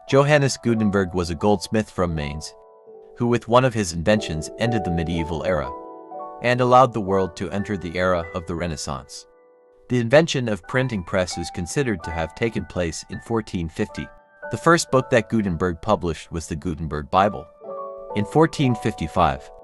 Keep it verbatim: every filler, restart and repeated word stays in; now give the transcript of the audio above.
Johannes Gutenberg was a goldsmith from Mainz, who with one of his inventions ended the medieval era and allowed the world to enter the era of the Renaissance. The invention of printing press is considered to have taken place in fourteen fifty. The first book that Gutenberg published was the Gutenberg Bible. In fourteen fifty-five,